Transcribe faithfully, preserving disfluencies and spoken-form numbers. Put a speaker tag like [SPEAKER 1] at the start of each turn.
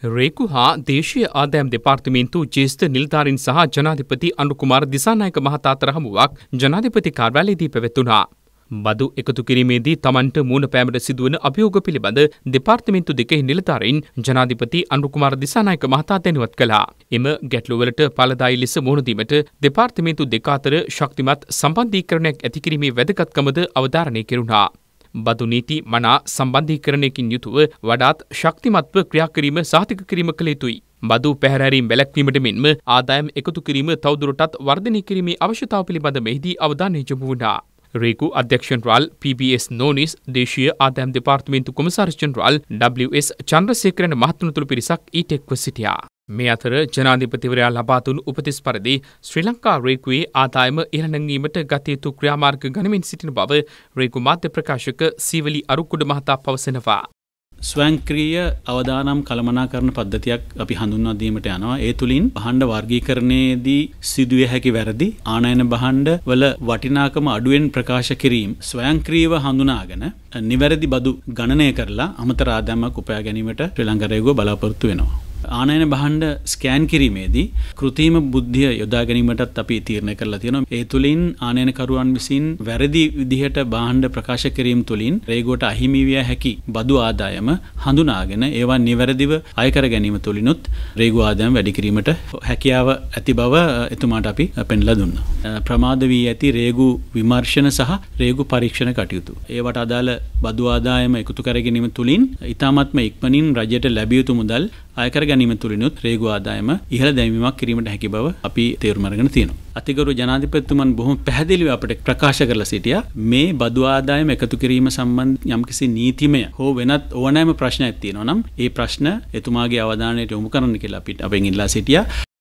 [SPEAKER 1] රේකු හා දේශීය ආදායම් දෙපාර්තමේන්තු ජ්‍යෙෂ්ඨ නිලධාරීන් සහ ජනාධිපති අනුකුමාර දිසානායක මහතා අතර හමුවක් ජනාධිපති කාර්යාලයේදී පැවැත්වුණා. බදු එකතු කිරීමේදී තමන්ට මුණ පෑමට සිදුවන අභියෝග පිළිබඳ දෙපාර්තමේන්තු දෙකෙහි නිලධාරීන් ජනාධිපති අනුකුමාර දිසානායක මහතා දැනුවත් කළා. එම ගැටලුවලට ඵලදායී ලෙස මුහුණ දීමට දෙපාර්තමේන්තු දෙක අතර ශක්තිමත් සම්බන්ධීකරණයක් ඇති කිරීමේ වැදගත්කමද අවධාරණය කෙරුණා. බදු නීති මනා සම්බන්ධීකරණයකින් යුතුව වඩාත් ශක්තිමත්ව ක්‍රියා කිරීම සහතික කිරීම කළ යුතුයි. බදු පැහැරහැරීම් වැළැක්වීමට මෙන්ම ආදායම් එකතු කිරීම තවදුරටත් වර්ධනය කිරීමේ අවශ්‍යතාව පිළිබඳ මෙහිදී අවධානය යොමු වුණා. රේකු අධ්‍යක්ෂ general P B S Nonis දේශීය ආදායම් දෙපාර්තමේන්තු කොමසාරිස් ජනරාල් ඩබ්ලිව් එස් චන්ද්‍රසේකරන් මහත්තුතුළු පිරිසක් ඊට එක්ව සිටියා. මේ අතර ජනාධිපතිවරයා ලබා දුන් උපදෙස් පරිදි ශ්‍රී ලංකා රේකුවේ ආදායම ඉහළ නැංවීමට ගත යුතු ක්‍රියාමාර්ග ගනිමින් සිටින බව රේකු මාධ්‍ය ප්‍රකාශක සීවලි අරුක්කුඩ මහතා පවසනවා.
[SPEAKER 2] ස්වයංක්‍රීය අවදානම් කළමනාකරණ පද්ධතියක් අපි හඳුන්වා දීමට යනවා. ඒ තුලින් භාණ්ඩ වර්ගීකරණයේදී සිදුවිය හැකි වැරදි ආනයන භාණ්ඩ වල වටිනාකම අඩුවෙන් ප්‍රකාශ කිරීම ස්වයංක්‍රීයව හඳුනාගෙන නිවැරදි බදු ගණනය කරලා අමතර ආදායමක් උපයා ගැනීමට ශ්‍රී ලංකා රේගුව බලාපොරොත්තු වෙනවා. ආනයන භාණ්ඩ ස්කෑන් කිරීමේදී කෘත්‍රිම බුද්ධිය යොදා ගැනීමටත් අපි තීරණය කරලා තියෙනවා. ඒ තුලින් ආනයනකරුවන් විසින් වැරදි විදිහට භාණ්ඩ ප්‍රකාශ කිරීම තුලින් රේගුවට අහිමි විය හැකි බදු ආදායම හඳුනාගෙන ඒවා නිවැරදිව අය කර ගැනීම තුලිනුත් රේගුව ආදායම වැඩි කිරීමට හැකියාව ඇති බව එතුමාට අපි පෙන්ලා දුන්නා. ප්‍රමාද වී ඇති රේගු විමර්ශන සහ රේගු පරීක්ෂණ කටයුතු. ඒවට අදාළ බදු ආදායම එකතු කර ගැනීම තුලින් ඊ타මත්ම ඉක්මනින් රජයට ලැබිය යුතු මුදල් අයකර ගැනීම තුලිනුත් රේගු ආදායම ඉහළ දැමීමක් කිරීමට හැකි බව අපි තීරණ අරගෙන තියෙනවා. අතිගරු ජනාධිපතිතුමන් බොහොම පැහැදිලිව අපිට ප්‍රකාශ කරලා සිටියා මේ බදු ආදායම එකතු කිරීම සම්බන්ධ යම්කිසි නීතිමය හෝ වෙනත් ඕනෑම ප්‍රශ්නයක් තියෙනවා නම් ඒ ප්‍රශ්න එතුමාගේ අවධානයට යොමු කරන්න කියලා අපිට අපෙන් ඉල්ලා සිටියා.